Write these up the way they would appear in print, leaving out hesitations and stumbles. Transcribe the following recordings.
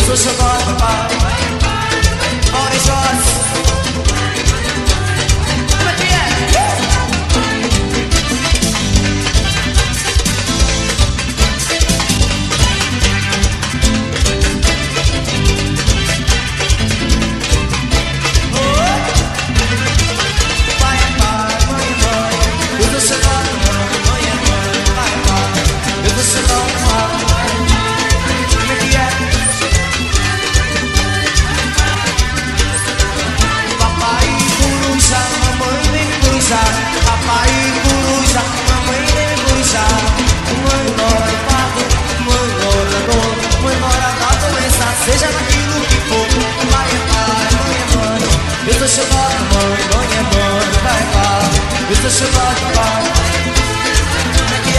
sou xodó do papai. Ora, Jorge. Como é que é? Pai é pai, mãe é mãe. Eu sou xodó do mãe, mãe é mãe. Pai é pai, eu sou xodó do pai. Como é que é? Papai coruja, mamãe vem me corujar. Papai coruja, mamãe vem me corujar. Mãe mora no pato, mãe mora na dor, mãe mora na doença, seja naquilo que for. Pai é pai, mãe é mãe. Eu sou xodó da mãe, mãe é mãe. Pai é pai, eu sou xodó do pai. Como é que é?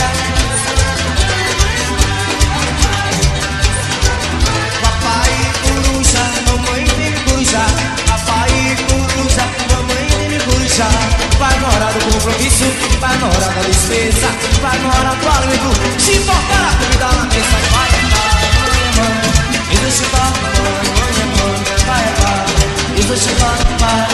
Papai coruja, mamãe vem me corujar. Papai coruja, mamãe vem me corujar. Vai na hora do compromisso, vai na hora da despesa, vai na hora do alimento, se importar a comida na mesa. Pai é pai, mãe é mãe. Eu sou xodó da mãe, mãe é mãe. Pai é pai, eu sou xodó do pai.